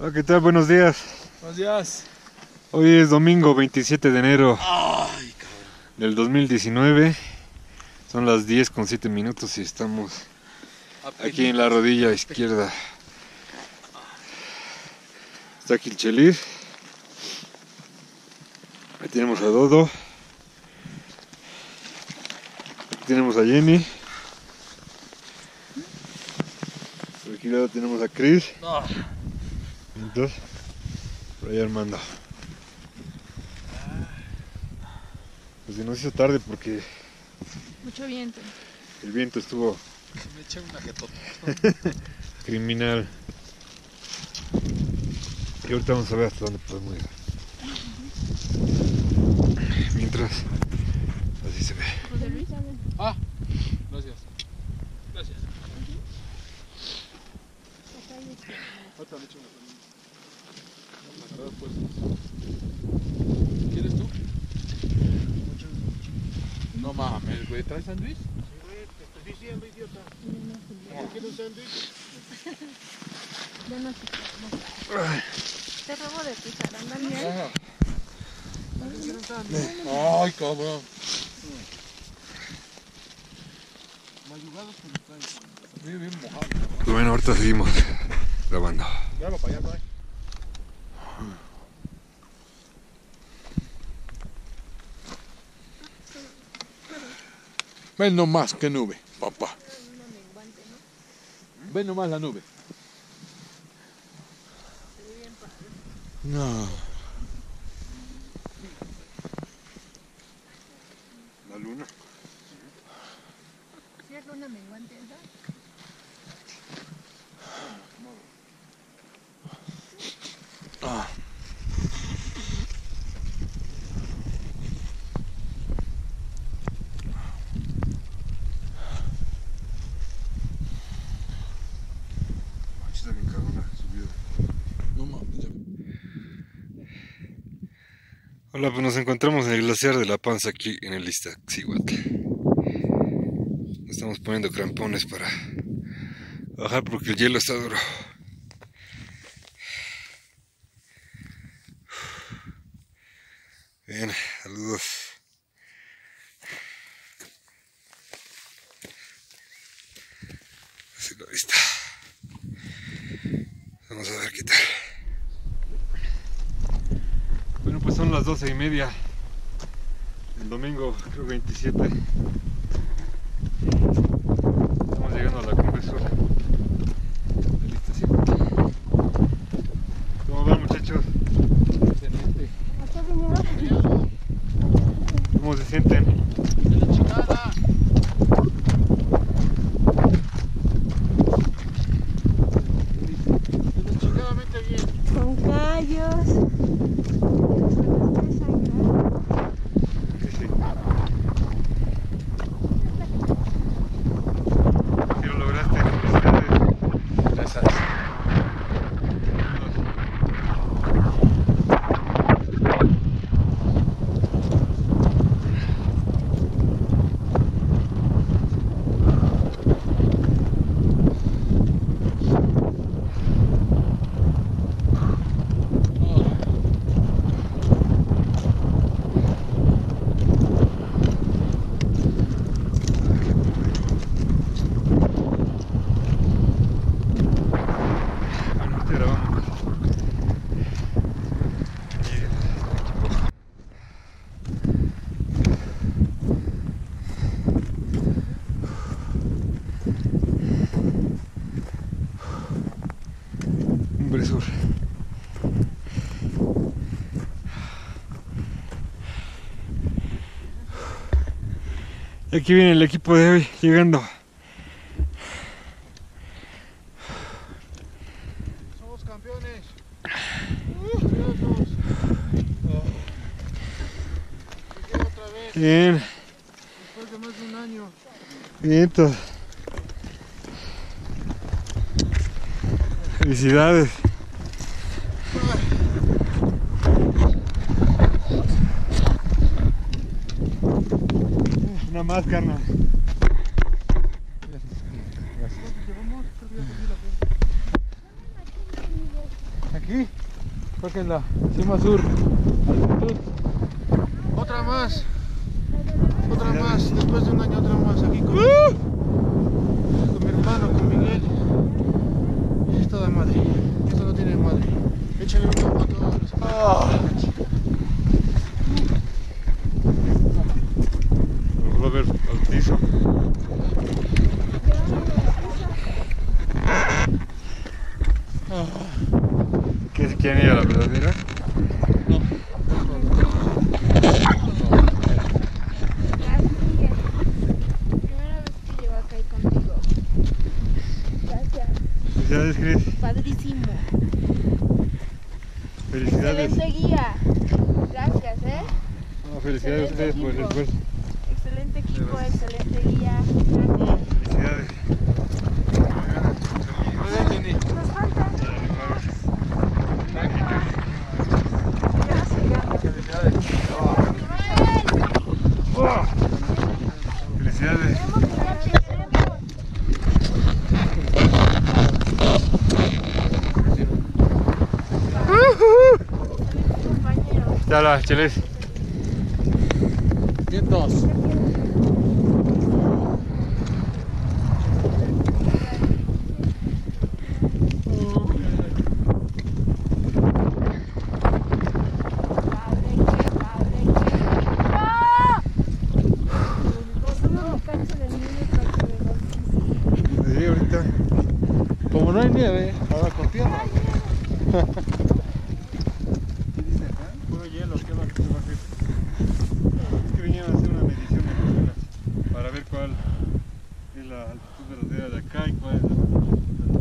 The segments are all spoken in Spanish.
Hola, ¿qué tal? Buenos días. Buenos días. Hoy es domingo 27 de enero Ay, del 2019. Son las 10:07 y estamos aquí en la rodilla izquierda. Está aquí el Chelir. Ahí tenemos a Dodo. Aquí tenemos a Jenny. Por aquí lado tenemos a Chris. no. Entonces, por ahí Armando. Pues se nos hizo tarde porque Mucho viento. el viento estuvo Me eché una jetota. criminal. Y ahorita vamos a ver hasta dónde podemos ir. Mientras, así se ve. José Luis. Ah, gracias. Gracias. Ahorita le echo una pues. ¿Quieres tú? No mames, güey. ¿Traes sándwich? Sí, güey, te estoy diciendo, idiota. ¿No quieres un sándwich? Ya no te Te robo de tu zaranda, Ajá. ¿Quieres un sándwich? Ay, cabrón. Mayugados con los traes. Bien mojado. Pues bueno, ahorita seguimos grabando. Graba para allá, güey. Ven nomás, qué nube, papá. Ven nomás la nube. No. La luna. ¿Sí es luna menguante esa? Ah. Está bien cabrona, subió. No mames, ya. Hola, pues nos encontramos en el glaciar de La Panza aquí en el Iztaccíhuatl. Estamos poniendo crampones para bajar porque el hielo está duro. Bien, saludos. Así la vista. Vamos a ver qué tal. Bueno, pues son las 12:30 el domingo, creo 27. Estamos llegando a la cumbre sur del Iztaccíhuatl. ¿Cómo van, muchachos? Excelente. ¿Cómo se sienten? De la chingada. De la chingadamente bien. Con callos. Sí, sí. Sí lo lograste, felicidades. Gracias. Bueno, ahorita grabamos. Cumbre sur. Y aquí viene el equipo de hoy llegando. Somos campeones. Orgullosos. Llegué otra vez, Bien, después de más de un año. vientos. Felicidades. Una más, carnal. Llevamos, creo que ya perdí la cuenta. Aquí, porque en la cima sur, altitud. Otra más, después de un año otra más aquí con mi hermano, con Miguel. Es toda madre, esto no tiene madre. Échale un ojo a todos los Vamos a ver al piso. ¿Qué se quieren ir a la verdadera? Primera vez que llego acá y contigo. Gracias. Felicidades, Cris. Padrísimo. Felicidades. Excelente guía. Gracias, No, felicidades a ustedes por el esfuerzo. Excelente equipo, excelente guía. Felicidades. Nos falta. Felicidades. Ya la cheles. vientos. Sí, ahorita. Como no hay nieve, ahora con tierra. Puro hielo, ¿qué va a hacer? Es que vinieron a hacer una medición en las zonas para ver cuál es la altitud verdadera de acá y cuál es la altitud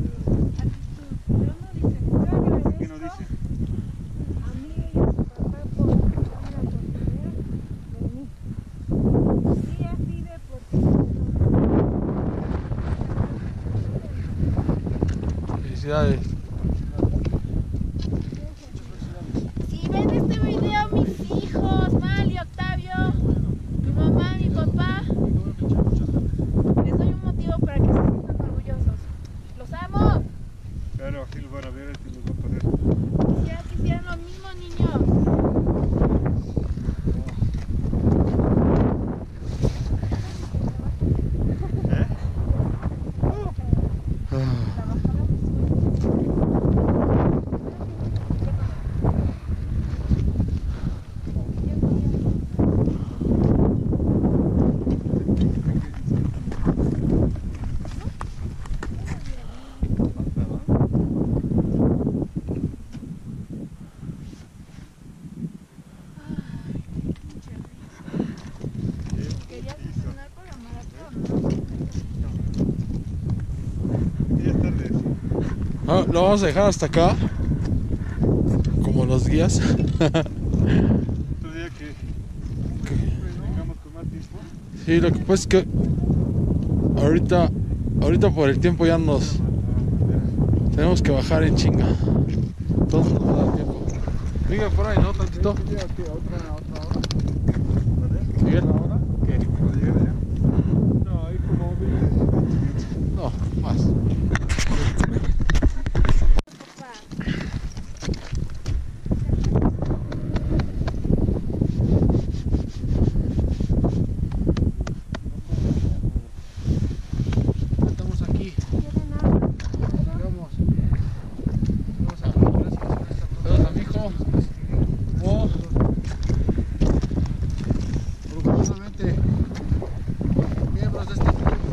verdadera. ¿Qué nos dice? A mí y a su papá por una oportunidad de mí. Sí, así de porque Felicidades. si ven este video mis hijos, Mal y Octavio, mi mamá, mi papá, les doy un motivo para que se sientan orgullosos. ¡Los amo! Claro, aquí los van a ver, aquí los van a poner. Quisieran lo mismo, niños. ¿Eh? ¿Querías entrenar por la maratón? Ya es tarde. Ah, lo vamos a dejar hasta acá. Como los guías. Otro día que vengamos con más tiempo. Sí, lo que pasa es que ahorita por el tiempo ya nos tenemos que bajar en chinga. Entonces no nos da tiempo. Miguel, por ahí, ¿no? Tantito. Miguel. ¿Qué? ¿Cuándo llegar allá? No, ahí como 20 minutos. No, más. Estamos aquí. Llegamos. Vamos a gracias a mi hijo. Oh. Orgullosamente miembros de este club.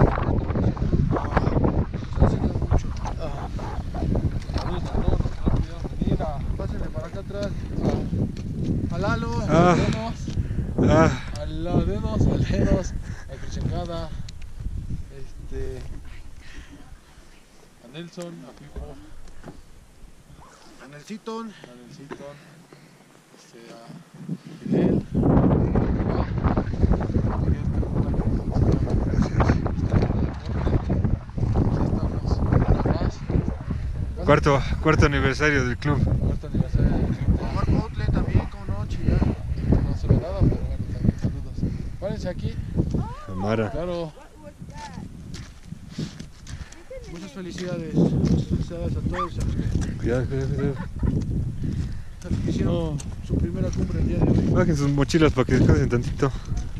Nos ha enseñado mucho. Saludos a todos los que no pudieron venir. Pásenle para acá atrás. A Lalo, a Dedos, al Dedos, a Crichengada, a Nelson, a Pipo, a Nelsito, a Fidel, Cuarto aniversario del club. Cuarto aniversario del club. A Marco Outle también, como no, chingada. No se lo daba, pero bueno, también saludos. Párense aquí. Amara. Claro. Muchas felicidades a todos a los que Cuidado. hicieron su primera cumbre el día de hoy. Bajen sus mochilas para que descansen tantito.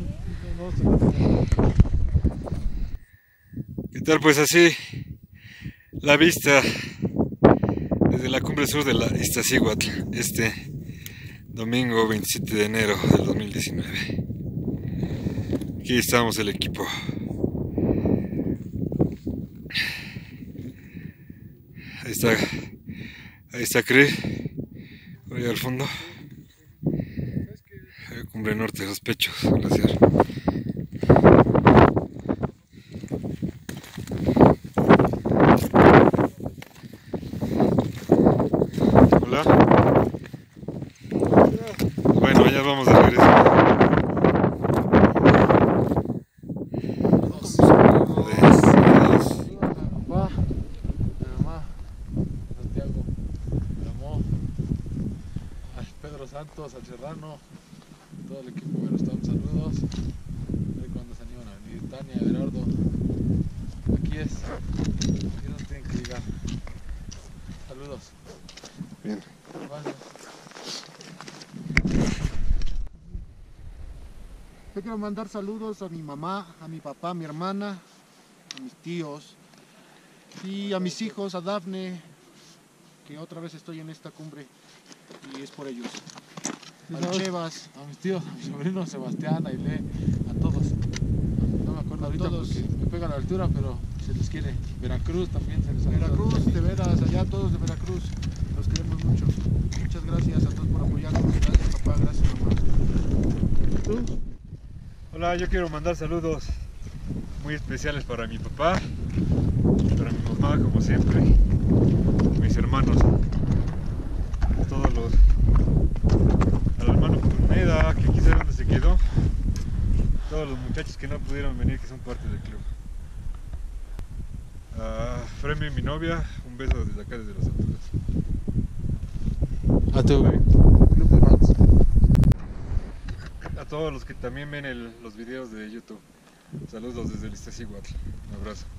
¿Qué tal? Pues así la vista desde la cumbre sur de la Iztaccíhuatl este domingo 27 de enero del 2019. Aquí estamos el equipo. Ahí está Cree, por allá al fondo. Cumbre norte de los Pechos, glaciar. Hola. Bueno, ya vamos de regreso. Papá, mi mamá, Santiago, mi amor, al Pedro Santos, al Serrano, todo el equipo que nos están saludos. A ver cuándo se animan a venir. Tania, Gerardo, aquí nos tienen que llegar. Saludos. Bien. Gracias. Yo quiero mandar saludos a mi mamá, a mi papá, a mi hermana, a mis tíos y a mis hijos, a Dafne, que otra vez estoy en esta cumbre y es por ellos. A Chevas, a mis tíos, a mi sobrino Sebastián, a Ailé, a todos. No me acuerdo ahorita porque me pega la altura, pero se les quiere. Veracruz también se les quiere. Veracruz, de veras, allá todos de Veracruz, los queremos mucho. Muchas gracias a todos por apoyarnos. Gracias papá, gracias mamá. ¿Tú? Hola, yo quiero mandar saludos muy especiales para mi papá, para mi mamá, como siempre, mis hermanos, todos los, al hermano Pineda, que quién sabe dónde se quedó, todos los muchachos que no pudieron venir, que son parte del club. A Fremi, mi novia, un beso desde acá, desde las alturas. A tu club de fans. A todos los que también ven los videos de YouTube, saludos desde el Iztaccíhuatl, un abrazo.